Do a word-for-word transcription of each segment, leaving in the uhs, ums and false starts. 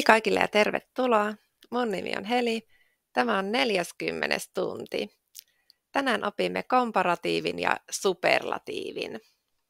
Kaikille ja tervetuloa. Mun nimi on Heli. Tämä on neljäskymmenes tunti. Tänään opimme komparatiivin ja superlatiivin.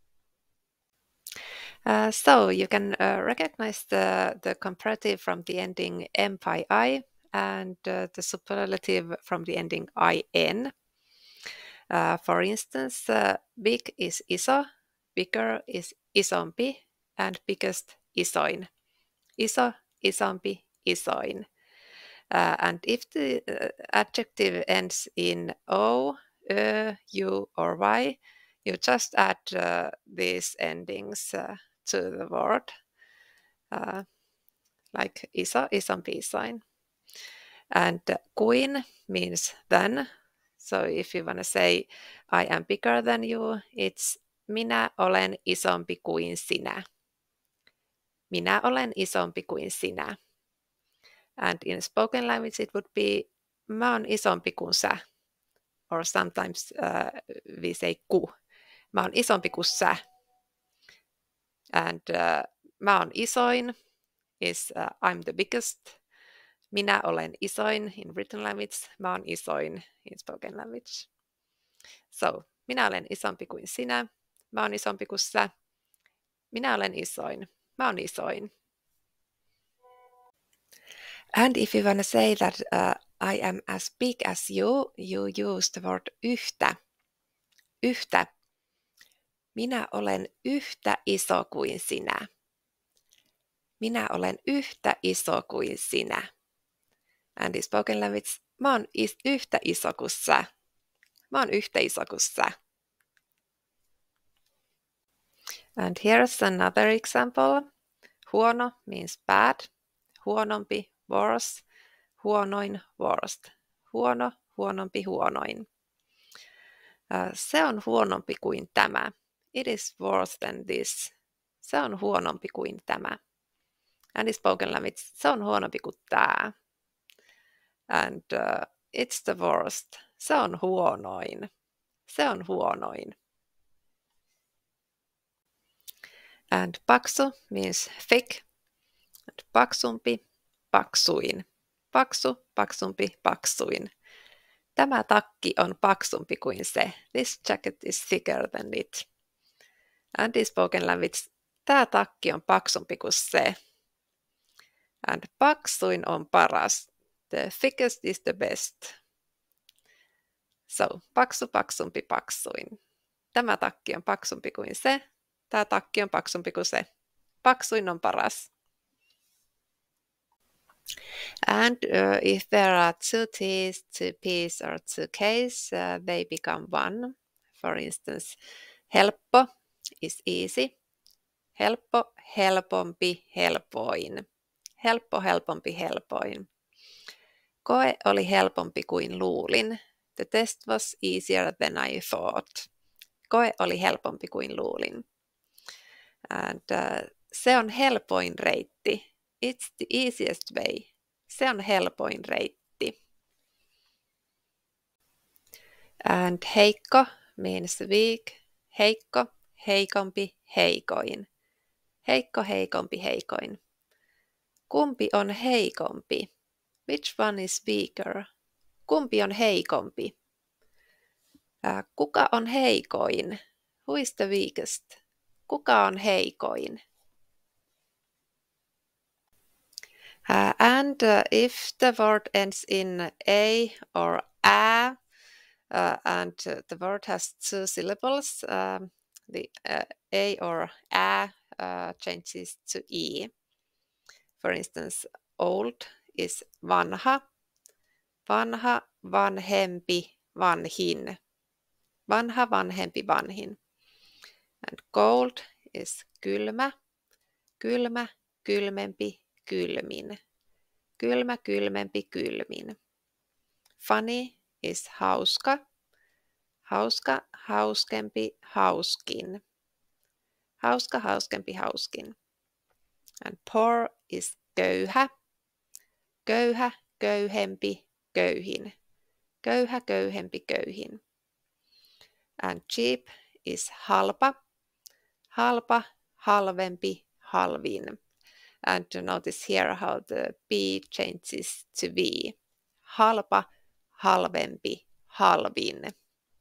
Uh, so you can uh, recognize the, the comparative from the ending M-pi-I and uh, the superlative from the ending I-N. Uh, for instance, uh, big is iso, bigger is isompi, and biggest isoin. Iso, isompi, isoin. Uh, and if the uh, adjective ends in O, Ö, U, or Y, you just add uh, these endings uh, to the word, uh, like iso, isompi, isoin. And uh, kuin means than. So if you want to say, I am bigger than you, it's minä olen isompi kuin sinä. Minä olen isompi kuin sinä. And in spoken language it would be mä oon isompi kuin sä. Or sometimes uh, we say ku. Mä oon isompi kuin sä. And uh, mä oon isoin is uh, I'm the biggest. Minä olen isoin in written language. Mä oon isoin in spoken language. So, minä olen isompi kuin sinä. Mä oon isompi kuin sä. Minä olen isoin. Mä oon isoin. And if you want to say that uh, I am as big as you, you use the word yhtä. Yhtä. Minä olen yhtä iso kuin sinä. Minä olen yhtä iso kuin sinä. And in spoken language, mä oon is- yhtä iso kuin sä. Mä oon yhtä iso kuin sä. And here's another example. Huono means bad. Huonompi, worse. Huonoin, worst. Huono, huonompi, huonoin. Uh, se on huonompi kuin tämä. It is worse than this. Se on huonompi kuin tämä. And in spoken language, se on huonompi kuin tämä. And uh, it's the worst. Se on huonoin. Se on huonoin. And paksu means thick. And paksumpi, paksuin. Paksu, paksumpi, paksuin. Tämä takki on paksumpi kuin se. This jacket is thicker than it. And in spoken language, tämä takki on paksumpi kuin se. And paksuin on paras. The thickest is the best. So, paksu, paksumpi, paksuin. Tämä takki on paksumpi kuin se. Tämä takki on paksumpi kuin se. Paksuin on paras. And uh, if there are two T's, two P's, or two K's, uh, they become one. For instance, helppo is easy. Helppo, helpompi, helpoin. Helppo, helpompi, helpoin. Koe oli helpompi kuin luulin. The test was easier than I thought. Koe oli helpompi kuin luulin. And uh, se on helpoin reitti. It's the easiest way. Se on helpoin reitti. And heikko means weak. Heikko, heikompi, heikoin. Heikko, heikompi, heikoin. Kumpi on heikompi? Which one is weaker? Kumpi on heikompi? Uh, kuka on heikoin? Who is the weakest? Kuka on heikoin? Uh, and uh, if the word ends in a or a, uh, and uh, the word has two syllables, um, the uh, a or a uh, changes to e. For instance, old is vanha, vanha, vanhempi, vanhin. Vanha, vanhempi, vanhin. And cold is kylmä, kylmä, kylmempi, kylmin. Kylmä, kylmempi, kylmin. Funny is hauska. Hauska, hauskempi, hauskin. Hauska, hauskempi, hauskin. And poor is köyhä. Köyhä, köyhempi, köyhin. Köyhä, köyhempi, köyhin. And cheap is halpa. Halpa, halvempi, halvin. And notice here how the B changes to V. Halpa, halvempi, halvin.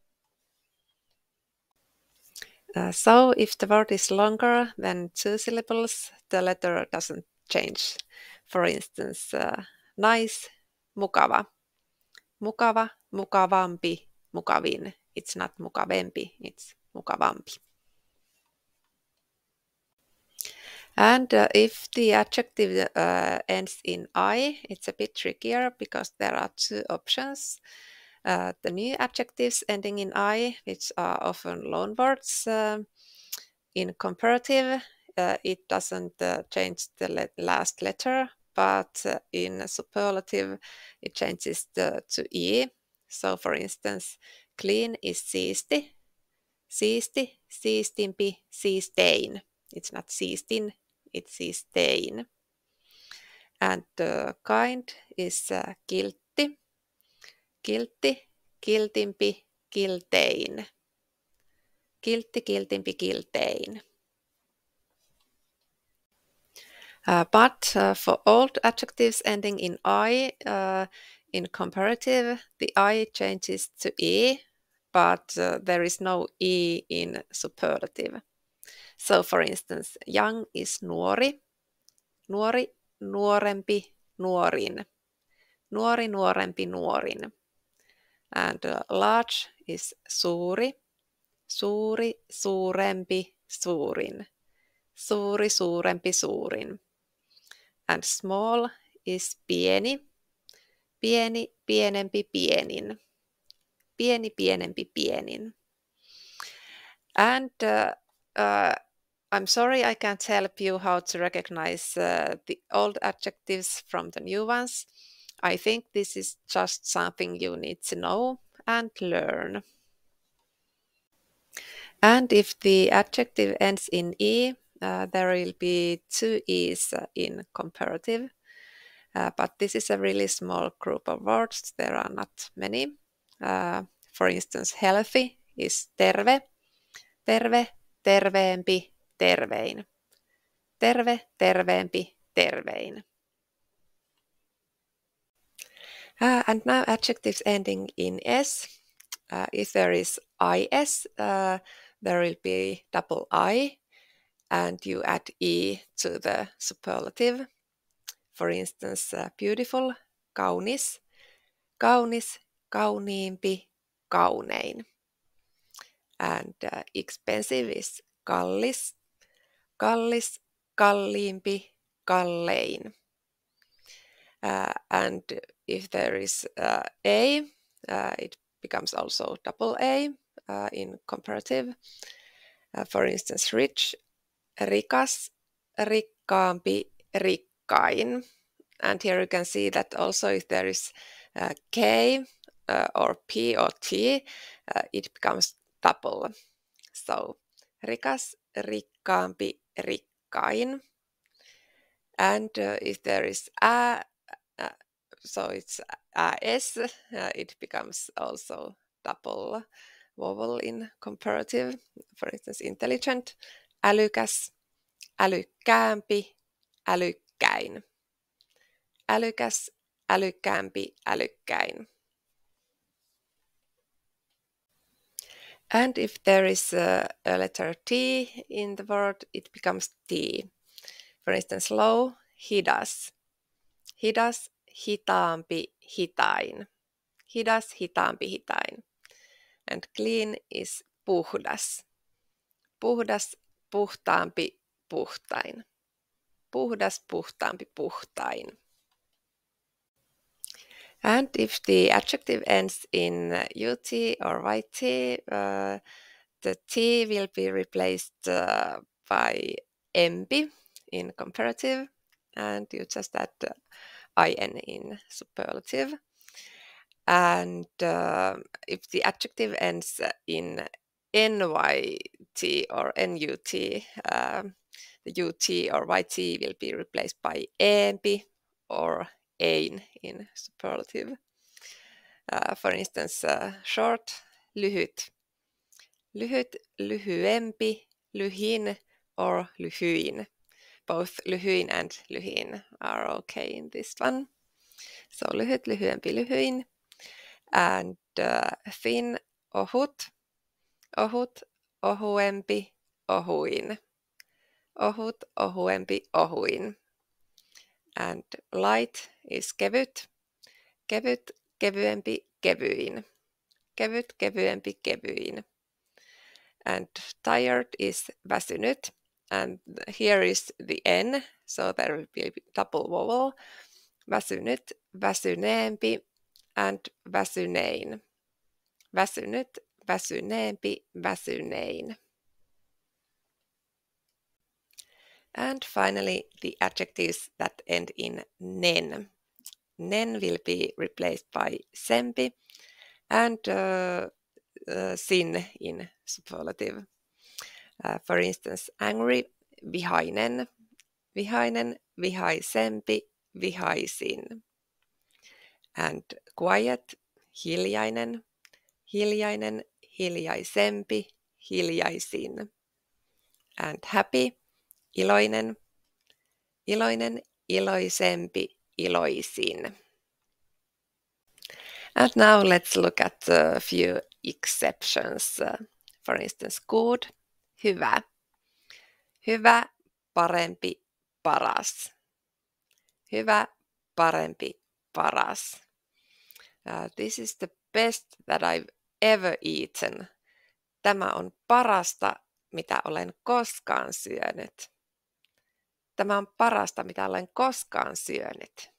Uh, so if the word is longer than two syllables, the letter doesn't change. For instance, uh, nice, mukava. Mukava, mukavampi, mukavin. It's not mukavempi, it's mukavampi. And uh, if the adjective uh, ends in I, it's a bit trickier because there are two options. Uh, the new adjectives ending in I, which are often loanwords. Uh, in comparative, uh, it doesn't uh, change the le last letter, but uh, in superlative, it changes the, to E. So for instance, clean is siisti, siisti, siistimpi, siistein. It's not siistin, it's siistein. And uh, kind is uh, kiltti, kiltti, kiltimpi, kiltein. Kiltti, kiltimpi, kiltein. Uh, but uh, for old adjectives ending in I, uh, in comparative, the I changes to E, but uh, there is no E in superlative. So for instance, young is nuori, nuori, nuorempi, nuorin, nuori, nuorempi, nuorin. And uh, large is suuri, suuri, suurempi, suurin, suuri, suurempi, suurin. And small is pieni, pieni, pienempi, pienin, pieni, pienempi, pienin. And uh, uh, I'm sorry I can't help you how to recognize uh, the old adjectives from the new ones. I think this is just something you need to know and learn. And if the adjective ends in E, uh, there will be two E's uh, in comparative. Uh, but this is a really small group of words. There are not many. Uh, for instance, healthy is terve, terve, terveempi, tervein. Terve, terveempi, tervein. Uh, and now adjectives ending in S. Uh, if there is is, uh, there will be double I, and you add E to the superlative. For instance, uh, beautiful, kaunis, kaunis, kauniimpi, kaunein. And uh, expensive is kallis, kallis, kalliimpi, kallein. Uh, and if there is uh, A, uh, it becomes also double A uh, in comparative. Uh, for instance, rich, rikas, rikkaampi, rikkain. And here you can see that also if there is uh, K uh, or P or T, uh, it becomes double. So rikas, rikkaampi, rikkain. And uh, if there is a, uh, so it's a s, uh, it becomes also double vowel in comparative. For instance, intelligent, älykäs, älykkäämpi, älykkäin. Älykäs, älykkäämpi, älykkäin. And if there is a, a letter T in the word, it becomes T. For instance, slow, hidas. Hidas, hitaampi, hitain. Hidas, hitaampi, hitain. And clean is puhdas. Puhdas, puhtaampi, puhtain. Puhdas, puhtaampi, puhtain. And if the adjective ends in ut or yt, uh, the t will be replaced uh, by empi in comparative, and you just add uh, in in superlative. And uh, if the adjective ends in nyt or nut, uh, the ut or yt will be replaced by empi or ein in superlative. Uh, for instance, uh, short, lyhyt. Lyhyt, lyhyempi, lyhin or lyhyin. both lyhyin and lyin are okay in this one. So lyhyt, lyhyempi, lyin. And uh, thin, ohut, ohut, ohuempi, ohuin. Ohut, ohuempi, ohuin. And light is kevyt, kevyt, kevyempi, kevyin. Kevyt, kevyempi, kevyin. And tired is väsynyt. And here is the N, so there will be double vowel. Väsynyt, väsyneempi, and väsynein. Väsynyt, väsyneempi, väsynein. And finally, the adjectives that end in nen. Nen will be replaced by sempi and uh, uh, sin in superlative. Uh, for instance, angry, vihainen, vihainen, vihaisempi, vihaisin. And quiet, hiljainen, hiljainen, hiljaisempi, hiljaisin. And happy, iloinen, iloinen, iloisempi, iloisin. And now let's look at a few exceptions. Uh, for instance, good, hyvä. Hyvä, parempi, paras. Hyvä, parempi, paras. Uh, this is the best that I've ever eaten. Tämä on parasta, mitä olen koskaan syönyt. Tämä on parasta, mitä olen koskaan syönyt.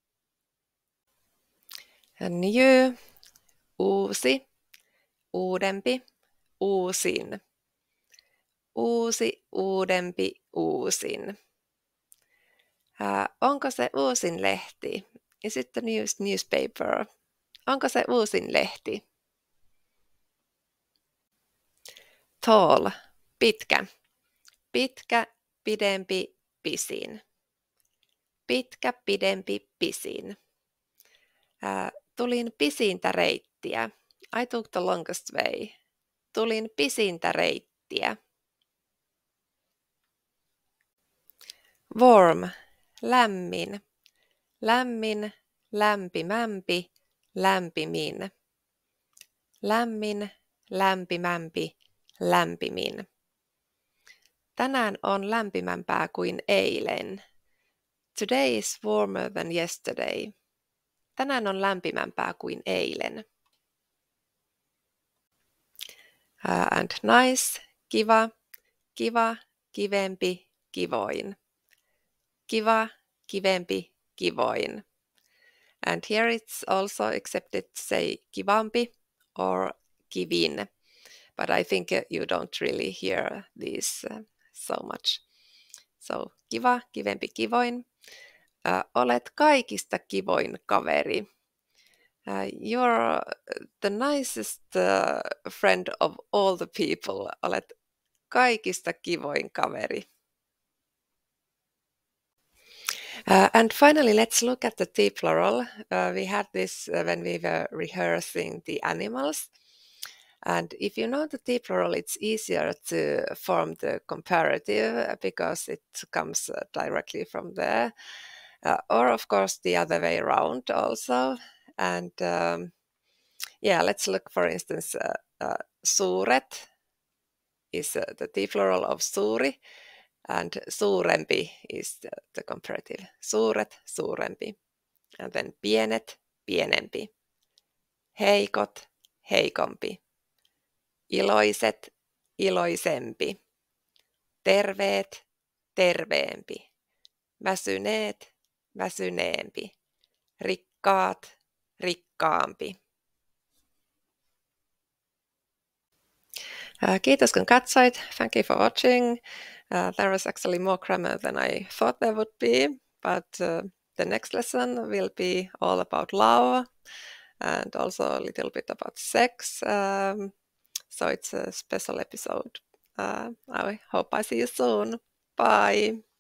New, uusi, uudempi, uusin. Uusi, uudempi, uusin. Uh, onko se uusin lehti? Is it the news newspaper? Onko se uusin lehti? Tall, pitkä. Pitkä, pidempi, pisin. Pitkä, pidempi, pisin. Uh, tulin pisintä reittiä. I took the longest way. Tulin pisintä reittiä. Warm, lämmin. Lämmin, lämpimämpi, lämpimin. Lämmin, lämpimämpi, lämpimin. Tänään on lämpimämpää kuin eilen. Today is warmer than yesterday. Tänään on lämpimämpää kuin eilen. Uh, and nice, kiva, kiva, kivempi, kivoin. Kiva, kivempi, kivoin. And here it's also accepted to say kivampi or kivin. But I think you don't really hear these uh, so much. So kiva, kivempi, kivoin. Uh, olet kaikista kivoin kaveri. Uh, you're the nicest uh, friend of all the people. Olet kaikista kivoin kaveri. Uh, and finally, let's look at the T plural. Uh, we had this uh, when we were rehearsing the animals. And if you know the T plural, it's easier to form the comparative because it comes uh, directly from there. Uh, or, of course, the other way around also. And um, yeah, let's look, for instance, uh, uh, suuret is uh, the T plural of suuri. And suurempi is the, the comparative. Suuret, suurempi. And then pienet, pienempi. Heikot, heikompi. Iloiset, iloisempi. Terveet, terveempi. Väsyneet, väsyneempi. Rikkaat, rikkaampi. Uh, kiitos kun katsoit. Thank you for watching. Uh, there was actually more grammar than I thought there would be, but uh, the next lesson will be all about love and also a little bit about sex. Um, so it's a special episode. Uh, I hope I see you soon. Bye.